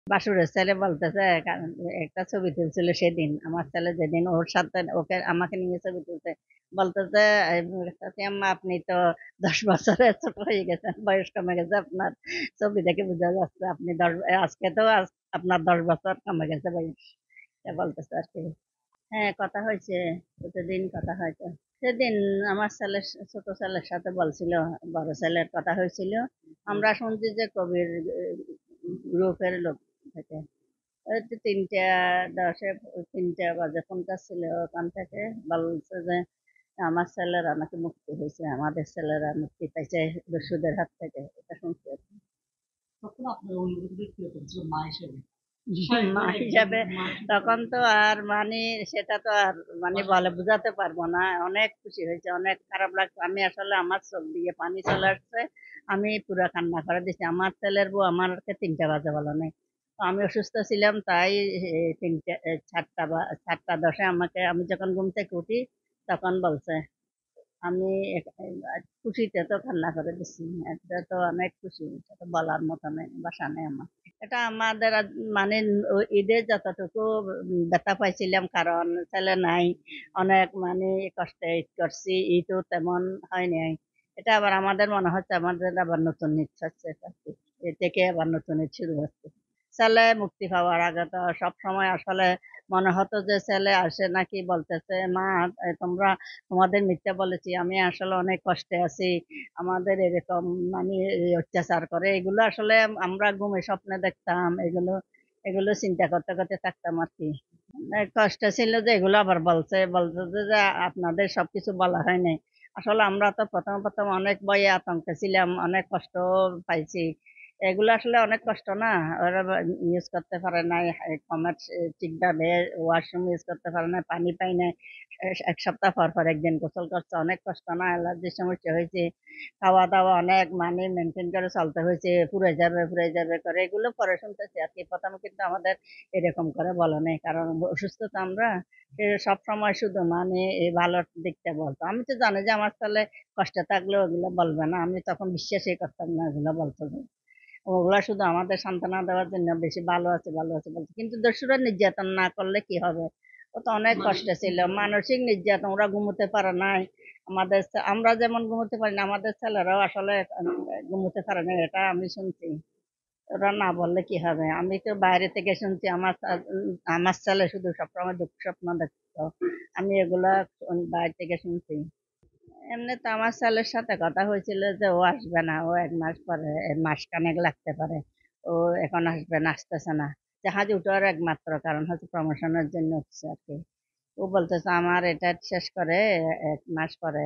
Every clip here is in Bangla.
বাসুরের ছেলে বলতেছে, একটা ছবি তুলছিল সেদিন, আমার ছেলে যেদিন ওর সাথে ওকে আমাকে নিয়ে ছবি তুলতে বলতেছে, "চাচি আম্মা আপনি তো 10 বছরের ছোট হয়ে গেছেন, বয়স কমে গেছে আপনার, ছবি দেখে বোঝা যাচ্ছে আপনি আজকে তো আপনার 10 বছর কমে গেছে বয়স।" এটা বলতেছে আর কি। হ্যাঁ, কথা হয়েছে, প্রতিদিন কথা হয়তো। সেদিন আমার ছেলের ছোট ছেলের সাথে বলছিল, বড় ছেলের কথা হয়েছিল। আমরা শুনছি যে কবির গ্রুপের লোক থেকে ওই তো 3টা 10-এ, 3টা বাজে ফোন করছিল ওখান থেকে, বলছে যে আমার ছেলেরা নাকি মুক্তি হয়েছে, আমাদের ছেলেরা মুক্তি পাইছে দস্যুদের হাত থেকে, এটা শুনছি আর কি। তখন আপনার অনুভূতি কিরকম ছিল মা হিসেবে? মা হিসাবে তখন তো আর মানে সেটা তো আর মানে বলে বুঝাতে পারবো না, অনেক খুশি হয়েছে, অনেক খারাপ লাগছে, আমি আসলে আমার চোখ দিয়ে পানি চলে আসছে, আমি পুরো কান্না করে দিচ্ছি। আমার ছেলের বউ আমাকে 3টা বাজে বলো নাই, তো আমি অসুস্থ ছিলাম তাই 7টা 10-এ আমাকে, আমি যখন ঘুম থেকে উঠি তখন বলছে। আমি খুশিতে তো কান্না করে দিচ্ছি, এটা তো অনেক খুশি, এটা তো বলার মতো নেই, ভাষা নেই আমার। এটা আমাদের মানে ঈদে যতটুকু ব্যথা পাইছিলাম, কারণ ছেলে নাই, অনেক মানে কষ্টে ঈদ করছি, ঈদও তেমন হয় নাই। এটা আবার আমাদের মনে হচ্ছে আমাদের আবার নতুন ঈদ হচ্ছে, এটা আর কি। এ থেকে আবার নতুন ঈদ শুরু হচ্ছে। ছেলে মুক্তি পাওয়ার আগে তো সব সময় আসলে মনে হতো যে ছেলে আসে নাকি বলতেছে, মা তোমরা, তোমাদের মিথ্যা বলেছি, আমি আসলে অনেক কষ্টে আছি, আমাদের এরকম মানে এই অত্যাচার করে, এগুলো আসলে আমরা ঘুমে স্বপ্নে দেখতাম, এগুলো এগুলো চিন্তা করতে করতে থাকতাম আর কি। কষ্ট ছিল যে এগুলো আবার বলছে বলছে যে আপনাদের সবকিছু বলা হয় নাই। আসলে আমরা তো প্রথম প্রথম অনেক ভয়ে আতঙ্কে ছিলাম, অনেক কষ্ট পাইছি। এগুলো আসলে অনেক কষ্ট না, ওরা ইউজ করতে পারে নাই, কমার্স ঠিকভাবে ওয়াশরুম ইউজ করতে পারে না, পানি পাই নাই, 1 সপ্তাহ পর পর একদিন গোসল করছে, অনেক কষ্ট না, অ্যালার্জির সমস্যা হয়েছে, খাওয়া দাওয়া অনেক মানে মেনটেন করে চলতে হয়েছে, পুড়ে যাবে করে, এগুলো পরে শুনতেছি আর কি। প্রথমে কিন্তু আমাদের এরকম করে বলে নাই, কারণ অসুস্থ তো আমরা, সব সময় শুধু মানে এই ভালো দিকটা বলতো। আমি তো জানি যে আমার ছেলে কষ্টে থাকলেও ওগুলো বলবে না, আমি তখন বিশ্বাসই করতাম না ওগুলো বলতো যে। ওগুলা শুধু আমাদের সান্ত্বনা দেওয়ার জন্য বেশি ভালো আছে ভালো আছে বলছে, কিন্তু দস্যুরা নির্যাতন না করলে কি হবে, ও তো অনেক কষ্টে ছিল, মানসিক নির্যাতন, ওরা ঘুমোতে পারে নাই। আমরা যেমন ঘুমোতে পারি না, আমাদের ছেলেরাও আসলে ঘুমোতে পারে না, এটা আমি শুনছি। ওরা না বললে কি হবে, আমি তো বাইরে থেকে শুনছি, আমার ছেলে শুধু সবসময় দুঃখ স্বপ্ন দেখতো, আমি এগুলা বাইরে থেকে শুনছি। এমনি তো আমার ছেলের সাথে কথা হয়েছিল যে ও আসবে না, ও 1 মাস পরে, মাসখানেক লাগতে পারে, ও এখন আসবে না, আসতেছে না। জাহাজে উঠার একমাত্র কারণ হচ্ছে প্রমোশনের জন্য হচ্ছে আর কি। ও বলতেছে আমার এটা শেষ করে 1 মাস পরে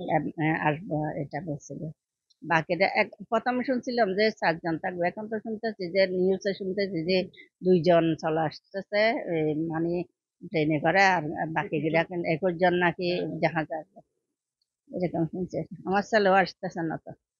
আসবো, এটা বলছিল। বাকিটা প্রথমে শুনছিলাম যে 4 জন থাকবে, এখন তো শুনতেছি যে নিউজে শুনতেছি যে 2 জন চলে আসতেছে, মানে ট্রেনে করে, আর বাকি 21 জন নাকি জাহাজে আসবে, এরকম শুনছি। আমার ছেলেও আসতেছে না তো।